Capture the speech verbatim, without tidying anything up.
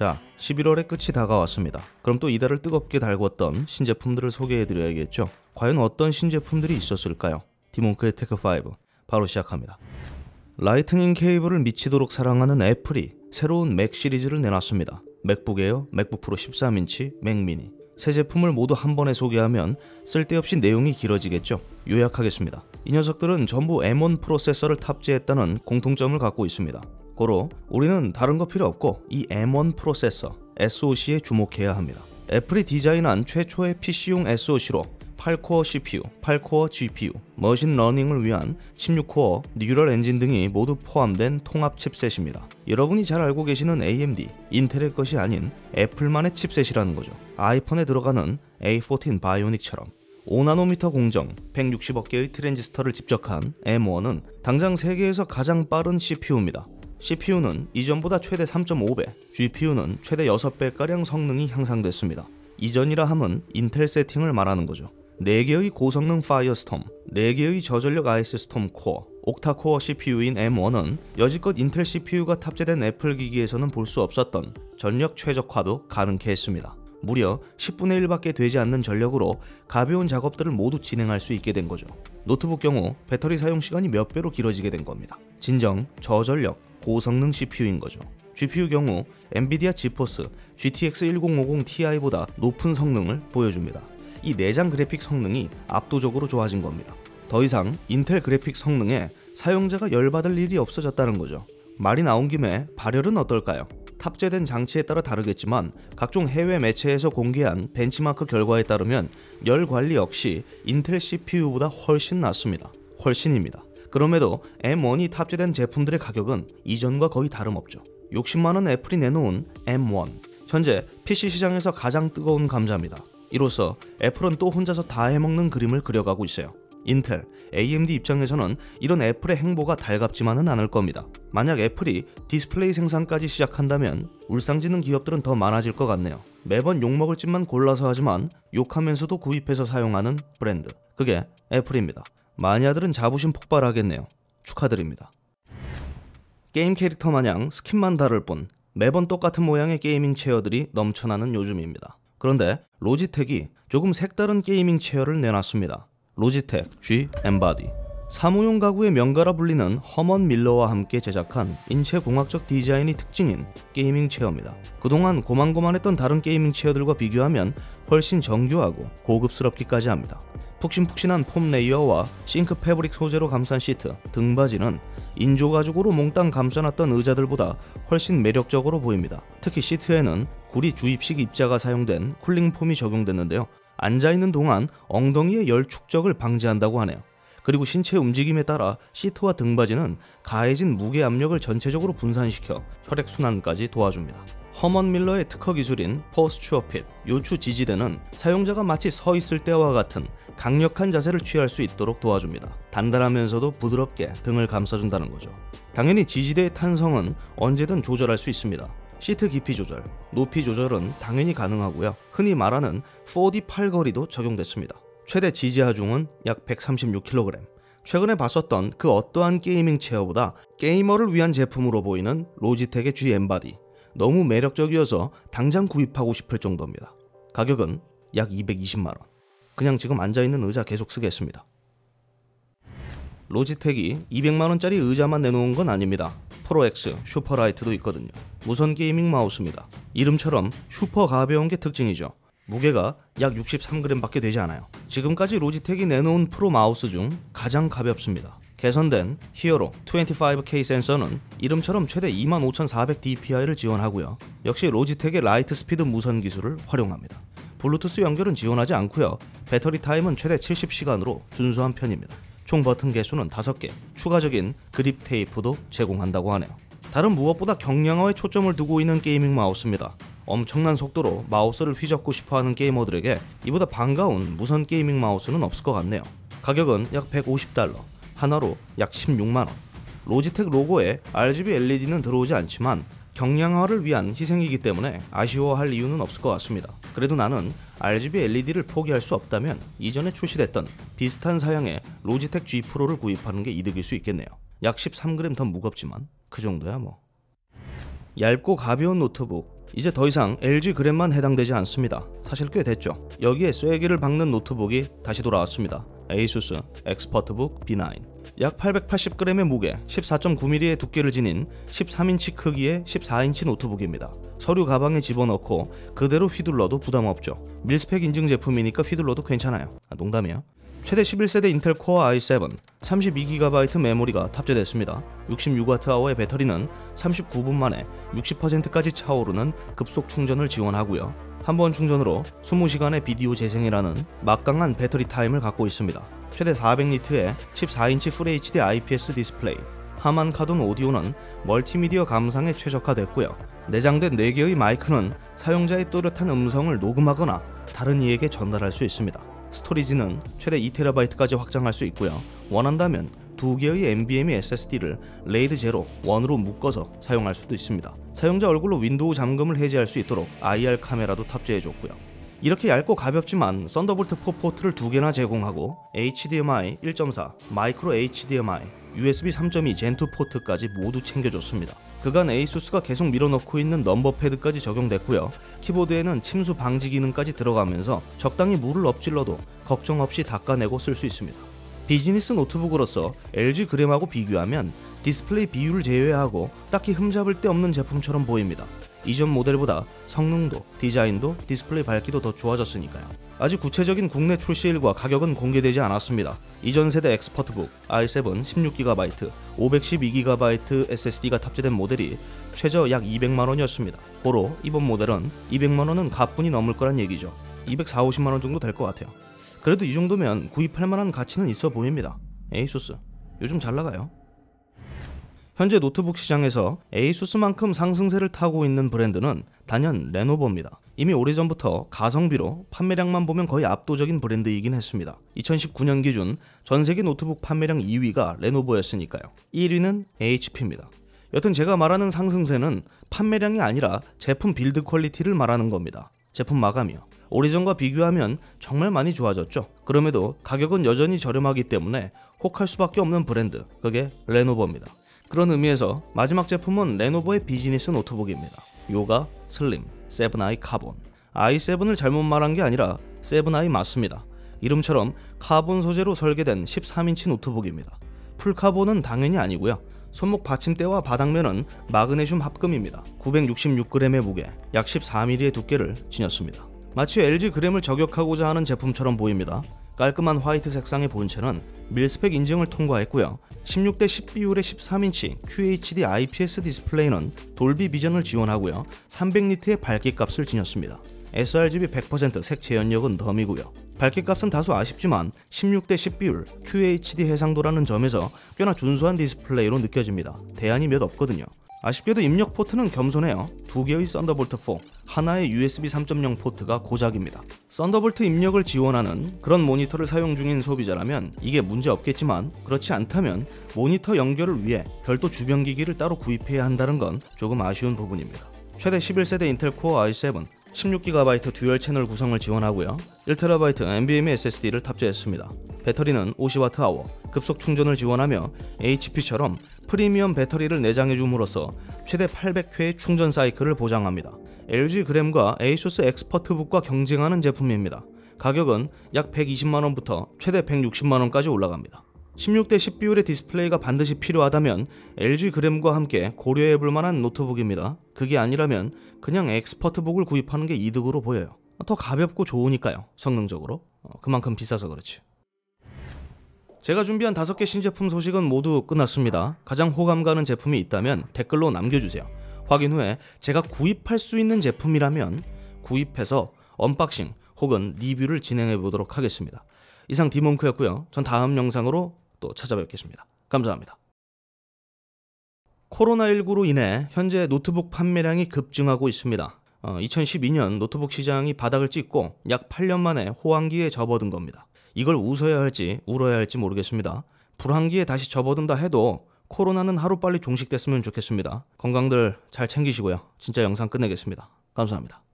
자, 십일월의 끝이 다가왔습니다. 그럼 또 이달을 뜨겁게 달궜던 신제품들을 소개해드려야겠죠. 과연 어떤 신제품들이 있었을까요? 디몽크의 테크 파이브 바로 시작합니다. 라이트닝 케이블을 미치도록 사랑하는 애플이 새로운 맥 시리즈를 내놨습니다. 맥북 에어, 맥북 프로 십삼 인치, 맥 미니. 새 제품을 모두 한 번에 소개하면 쓸데없이 내용이 길어지겠죠. 요약하겠습니다. 이 녀석들은 전부 엠 원 프로세서를 탑재했다는 공통점을 갖고 있습니다. 고로 우리는 다른 거 필요 없고 이 엠 원 프로세서 에스오씨에 주목해야 합니다. 애플이 디자인한 최초의 피씨용 에스오씨로 팔 코어 씨피유, 팔 코어 지피유, 머신러닝을 위한 십육 코어 뉴럴 엔진 등이 모두 포함된 통합 칩셋입니다. 여러분이 잘 알고 계시는 에이엠디, 인텔의 것이 아닌 애플만의 칩셋이라는 거죠. 아이폰에 들어가는 에이 포틴 바이오닉처럼 오 나노미터 공정, 백육십억 개의 트랜지스터를 집적한 엠 원은 당장 세계에서 가장 빠른 씨피유입니다. 씨피유는 이전보다 최대 삼 점 오 배, 지피유는 최대 여섯 배가량 성능이 향상됐습니다. 이전이라 함은 인텔 세팅을 말하는 거죠. 네 개의 고성능 파이어스톰, 네 개의 저전력 아이스스톰 코어, 옥타코어 씨피유인 엠 원은 여지껏 인텔 씨피유가 탑재된 애플 기기에서는 볼 수 없었던 전력 최적화도 가능케 했습니다. 무려 십분의 일밖에 되지 않는 전력으로 가벼운 작업들을 모두 진행할 수 있게 된 거죠. 노트북 경우 배터리 사용 시간이 몇 배로 길어지게 된 겁니다. 진정 저전력 고성능 씨피유인 거죠. 지피유 경우 엔비디아 지포스 지티엑스 천오십 티아이보다 높은 성능을 보여줍니다. 이 내장 그래픽 성능이 압도적으로 좋아진 겁니다. 더 이상 인텔 그래픽 성능에 사용자가 열받을 일이 없어졌다는 거죠. 말이 나온 김에 발열은 어떨까요? 탑재된 장치에 따라 다르겠지만 각종 해외 매체에서 공개한 벤치마크 결과에 따르면 열 관리 역시 인텔 씨피유보다 훨씬 낫습니다. 훨씬입니다. 그럼에도 엠 원이 탑재된 제품들의 가격은 이전과 거의 다름없죠. 육십만 원 애플이 내놓은 엠 원. 현재 피씨 시장에서 가장 뜨거운 감자입니다. 이로써 애플은 또 혼자서 다 해먹는 그림을 그려가고 있어요. 인텔, 에이엠디 입장에서는 이런 애플의 행보가 달갑지만은 않을 겁니다. 만약 애플이 디스플레이 생산까지 시작한다면 울상지는 기업들은 더 많아질 것 같네요. 매번 욕먹을 짓만 골라서 하지만 욕하면서도 구입해서 사용하는 브랜드. 그게 애플입니다. 마니아들은 자부심 폭발하겠네요. 축하드립니다. 게임 캐릭터 마냥 스킨만 다를 뿐 매번 똑같은 모양의 게이밍 체어들이 넘쳐나는 요즘입니다. 그런데 로지텍이 조금 색다른 게이밍 체어를 내놨습니다. 로지텍 G 엠바디. 사무용 가구의 명가라 불리는 허먼 밀러와 함께 제작한 인체공학적 디자인이 특징인 게이밍 체어입니다. 그동안 고만고만했던 다른 게이밍 체어들과 비교하면 훨씬 정교하고 고급스럽기까지 합니다. 푹신푹신한 폼 레이어와 싱크 패브릭 소재로 감싼 시트, 등받이는 인조 가죽으로 몽땅 감싸놨던 의자들보다 훨씬 매력적으로 보입니다. 특히 시트에는 구리 주입식 입자가 사용된 쿨링 폼이 적용됐는데요. 앉아있는 동안 엉덩이의 열 축적을 방지한다고 하네요. 그리고 신체 움직임에 따라 시트와 등받이는 가해진 무게 압력을 전체적으로 분산시켜 혈액순환까지 도와줍니다. 허먼 밀러의 특허 기술인 포스추어 핏, 요추 지지대는 사용자가 마치 서 있을 때와 같은 강력한 자세를 취할 수 있도록 도와줍니다. 단단하면서도 부드럽게 등을 감싸준다는 거죠. 당연히 지지대의 탄성은 언제든 조절할 수 있습니다. 시트 깊이 조절, 높이 조절은 당연히 가능하고요. 흔히 말하는 포 디 팔걸이도 적용됐습니다. 최대 지지 하중은 약 백삼십육 킬로그램. 최근에 봤었던 그 어떠한 게이밍 체어보다 게이머를 위한 제품으로 보이는 로지텍의 G 엠바디. 너무 매력적이어서 당장 구입하고 싶을 정도입니다. 가격은 약 이백이십만 원. 그냥 지금 앉아있는 의자 계속 쓰겠습니다. 로지텍이 이백만 원짜리 의자만 내놓은 건 아닙니다. 프로엑스, 슈퍼라이트도 있거든요. 무선 게이밍 마우스입니다. 이름처럼 슈퍼 가벼운 게 특징이죠. 무게가 약 육십삼 그램 밖에 되지 않아요. 지금까지 로지텍이 내놓은 프로 마우스 중 가장 가볍습니다. 개선된 히어로 이십오 케이 센서는 이름처럼 최대 이만 오천사백 디피아이를 지원하고요. 역시 로지텍의 라이트 스피드 무선 기술을 활용합니다. 블루투스 연결은 지원하지 않고요. 배터리 타임은 최대 칠십 시간으로 준수한 편입니다. 총 버튼 개수는 다섯 개, 추가적인 그립 테이프도 제공한다고 하네요. 다른 무엇보다 경량화에 초점을 두고 있는 게이밍 마우스입니다. 엄청난 속도로 마우스를 휘젓고 싶어하는 게이머들에게 이보다 반가운 무선 게이밍 마우스는 없을 것 같네요. 가격은 약 백오십 달러, 하나로 약 십육만 원. 로지텍 로고에 알지비 엘이디는 들어오지 않지만 경량화를 위한 희생이기 때문에 아쉬워할 이유는 없을 것 같습니다. 그래도 나는 알지비 엘이디를 포기할 수 없다면 이전에 출시됐던 비슷한 사양의 로지텍 G 프로를 구입하는 게 이득일 수 있겠네요. 약 십삼 그램 더 무겁지만 그 정도야 뭐. 얇고 가벼운 노트북 이제 더 이상 엘지 그램만 해당되지 않습니다. 사실 꽤 됐죠. 여기에 쐐기를 박는 노트북이 다시 돌아왔습니다. 에이수스 엑스퍼트북 비 나인. 약 팔백팔십 그램의 무게, 십사 점 구 밀리미터의 두께를 지닌 십삼 인치 크기의 십사 인치 노트북입니다. 서류 가방에 집어넣고 그대로 휘둘러도 부담 없죠. 밀스펙 인증 제품이니까 휘둘러도 괜찮아요. 아, 농담이에요. 최대 십일 세대 인텔 코어 아이 세븐, 삼십이 기가바이트 메모리가 탑재됐습니다. 육십육 와트아워의 배터리는 삼십구 분 만에 육십 퍼센트까지 차오르는 급속 충전을 지원하고요. 한 번 충전으로 이십 시간의 비디오 재생이라는 막강한 배터리 타임을 갖고 있습니다. 최대 사백 니트의 십사 인치 풀에이치디 아이피에스 디스플레이, 하만 카돈 오디오는 멀티미디어 감상에 최적화됐고요. 내장된 네 개의 마이크는 사용자의 또렷한 음성을 녹음하거나 다른 이에게 전달할 수 있습니다. 스토리지는 최대 이 테라바이트까지 확장할 수 있고요. 원한다면 두 개의 엔비엠이 에스에스디를 레이드 제로, 일으로 묶어서 사용할 수도 있습니다. 사용자 얼굴로 윈도우 잠금을 해제할 수 있도록 아이알 카메라도 탑재해줬고요. 이렇게 얇고 가볍지만 썬더볼트 사 포트를 두 개나 제공하고 에이치디엠아이 일 점 사, 마이크로 에이치디엠아이, 유에스비 삼 점 이 젠 투 포트까지 모두 챙겨줬습니다. 그간 에이수스가 계속 밀어넣고 있는 넘버패드까지 적용됐고요. 키보드에는 침수 방지 기능까지 들어가면서 적당히 물을 엎질러도 걱정 없이 닦아내고 쓸 수 있습니다. 비즈니스 노트북으로서 엘지 그램하고 비교하면 디스플레이 비율을 제외하고 딱히 흠잡을 데 없는 제품처럼 보입니다. 이전 모델보다 성능도, 디자인도, 디스플레이 밝기도 더 좋아졌으니까요. 아직 구체적인 국내 출시일과 가격은 공개되지 않았습니다. 이전 세대 엑스퍼트북 아이 세븐 십육 기가바이트, 오백십이 기가바이트 에스에스디가 탑재된 모델이 최저 약 이백만 원이었습니다. 고로 이번 모델은 이백만 원은 가뿐히 넘을 거란 얘기죠. 이백사십오십만 원 정도 될 것 같아요. 그래도 이 정도면 구입할 만한 가치는 있어 보입니다. 에이수스 요즘 잘 나가요. 현재 노트북 시장에서 에이수스만큼 상승세를 타고 있는 브랜드는 단연 레노버입니다. 이미 오래전부터 가성비로 판매량만 보면 거의 압도적인 브랜드이긴 했습니다. 이천십구 년 기준 전세계 노트북 판매량 이 위가 레노버였으니까요. 일 위는 에이치피입니다. 여튼 제가 말하는 상승세는 판매량이 아니라 제품 빌드 퀄리티를 말하는 겁니다. 제품 마감이요. 오래전과 비교하면 정말 많이 좋아졌죠. 그럼에도 가격은 여전히 저렴하기 때문에 혹할 수밖에 없는 브랜드, 그게 레노버입니다. 그런 의미에서 마지막 제품은 레노버의 비즈니스 노트북입니다. 요가 슬림 세븐 아이 카본. 아이 세븐을 잘못 말한 게 아니라 세븐 아이 맞습니다. 이름처럼 카본 소재로 설계된 십삼 인치 노트북입니다. 풀카본은 당연히 아니고요. 손목 받침대와 바닥면은 마그네슘 합금입니다. 구백육십육 그램의 무게, 약 십사 밀리미터의 두께를 지녔습니다. 마치 엘지 그램을 저격하고자 하는 제품처럼 보입니다. 깔끔한 화이트 색상의 본체는 밀스펙 인증을 통과했고요. 십육 대 십 비율의 십삼 인치 큐에이치디 아이피에스 디스플레이는 돌비 비전을 지원하고요. 삼백 니트의 밝기값을 지녔습니다. 에스알지비 백 퍼센트 색 재현력은 덤이고요. 밝기값은 다소 아쉽지만 십육 대 십 비율 큐에이치디 해상도라는 점에서 꽤나 준수한 디스플레이로 느껴집니다. 대안이 몇 없거든요. 아쉽게도 입력 포트는 겸손해요. 두 개의 썬더볼트 사, 하나의 유에스비 삼 점 영 포트가 고작입니다. 썬더볼트 입력을 지원하는 그런 모니터를 사용 중인 소비자라면 이게 문제 없겠지만, 그렇지 않다면 모니터 연결을 위해 별도 주변 기기를 따로 구입해야 한다는 건 조금 아쉬운 부분입니다. 최대 십일 세대 인텔 코어 아이 세븐, 십육 기가바이트 듀얼 채널 구성을 지원하고요. 일 테라바이트 엔비엠이 에스에스디를 탑재했습니다. 배터리는 오십 와트아워, 급속 충전을 지원하며 에이치피처럼 프리미엄 배터리를 내장해 줌으로써 최대 팔백 회의 충전 사이클을 보장합니다. 엘지 그램과 에이수스 엑스퍼트북과 경쟁하는 제품입니다. 가격은 약 백이십만 원부터 최대 백육십만 원까지 올라갑니다. 십육 대 십 비율의 디스플레이가 반드시 필요하다면 엘지 그램과 함께 고려해볼 만한 노트북입니다. 그게 아니라면 그냥 엑스퍼트북을 구입하는 게 이득으로 보여요. 더 가볍고 좋으니까요. 성능적으로. 어, 그만큼 비싸서 그렇지. 제가 준비한 다섯 개 신제품 소식은 모두 끝났습니다. 가장 호감 가는 제품이 있다면 댓글로 남겨주세요. 확인 후에 제가 구입할 수 있는 제품이라면 구입해서 언박싱 혹은 리뷰를 진행해 보도록 하겠습니다. 이상 디몽크였고요. 전 다음 영상으로 또 찾아뵙겠습니다. 감사합니다. 코로나십구로 인해 현재 노트북 판매량이 급증하고 있습니다. 어, 이천십이 년 노트북 시장이 바닥을 찍고 약 팔 년 만에 호황기에 접어든 겁니다. 이걸 웃어야 할지 울어야 할지 모르겠습니다. 불황기에 다시 접어든다 해도 코로나는 하루빨리 종식됐으면 좋겠습니다. 건강들 잘 챙기시고요. 진짜 영상 끝내겠습니다. 감사합니다.